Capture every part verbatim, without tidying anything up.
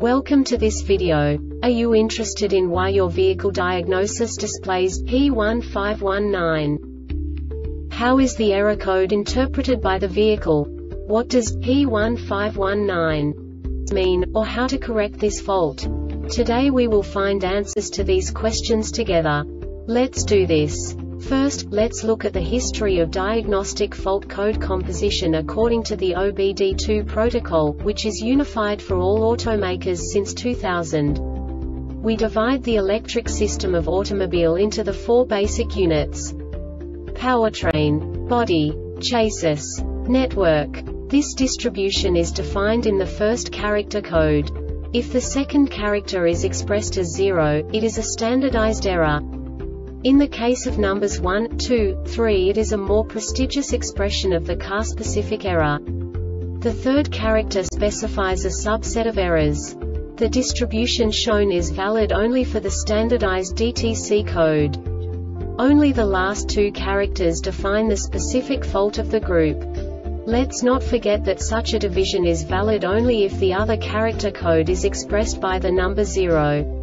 Welcome to this video. Are you interested in why your vehicle diagnosis displays P one five one nine? How is the error code interpreted by the vehicle? What does P one five one nine mean, or how to correct this fault? Today we will find answers to these questions together. Let's do this. First, let's look at the history of diagnostic fault code composition according to the O B D two protocol, which is unified for all automakers since two thousand. We divide the electric system of automobile into the four basic units: powertrain, body, chassis, network. This distribution is defined in the first character code. If the second character is expressed as zero, it is a standardized error. In the case of numbers one, two, three, it is a more prestigious expression of the car-specific error. The third character specifies a subset of errors. The distribution shown is valid only for the standardized D T C code. Only the last two characters define the specific fault of the group. Let's not forget that such a division is valid only if the other character code is expressed by the number zero.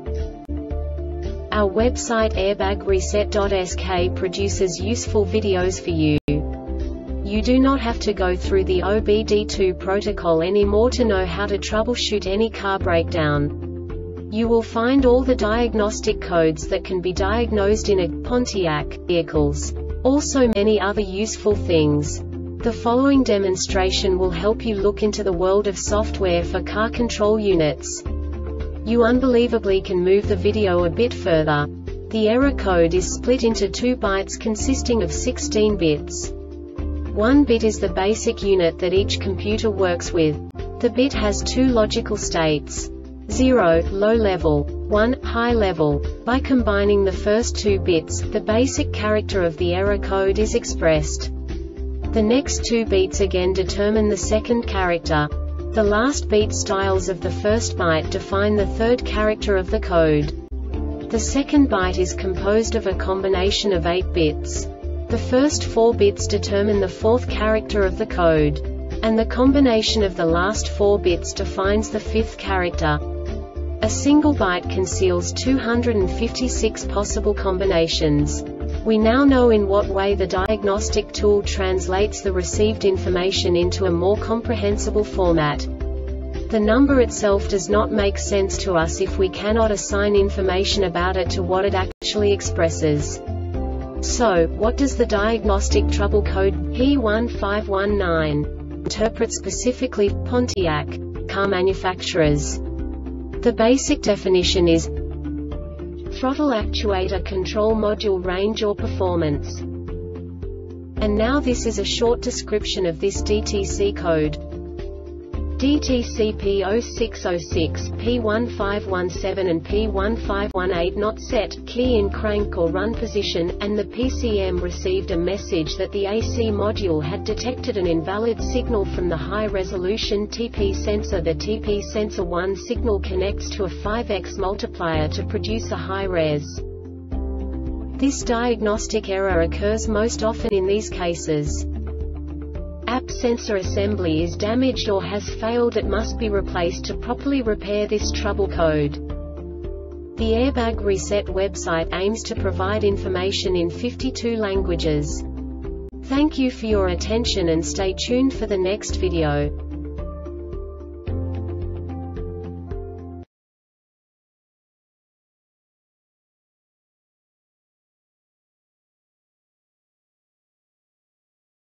Our website airbag reset dot S K produces useful videos for you. You do not have to go through the O B D two protocol anymore to know how to troubleshoot any car breakdown. You will find all the diagnostic codes that can be diagnosed in a Pontiac vehicles. Also many other useful things. The following demonstration will help you look into the world of software for car control units. You unbelievably can move the video a bit further. The error code is split into two bytes consisting of sixteen bits. One bit is the basic unit that each computer works with. The bit has two logical states: zero, low level, one, high level. By combining the first two bits, the basic character of the error code is expressed. The next two bits again determine the second character. The last beat styles of the first byte define the third character of the code. The second byte is composed of a combination of eight bits. The first four bits determine the fourth character of the code. And the combination of the last four bits defines the fifth character. A single byte conceals two hundred fifty-six possible combinations. We now know in what way the diagnostic tool translates the received information into a more comprehensible format. The number itself does not make sense to us if we cannot assign information about it to what it actually expresses. So, what does the diagnostic trouble code P one five one nine interpret specifically for Pontiac car manufacturers? The basic definition is throttle actuator control module range or performance. And now this is a short description of this D T C code. D T C P zero six zero six, P one five one seven and P one five one eight not set, key in crank or run position, and the P C M received a message that the A C module had detected an invalid signal from the high-resolution T P sensor. The T P sensor one signal connects to a five X multiplier to produce a high-res. This diagnostic error occurs most often in these cases: app sensor assembly is damaged or has failed. It must be replaced to properly repair this trouble code. The Airbag Reset website aims to provide information in fifty-two languages. Thank you for your attention and stay tuned for the next video.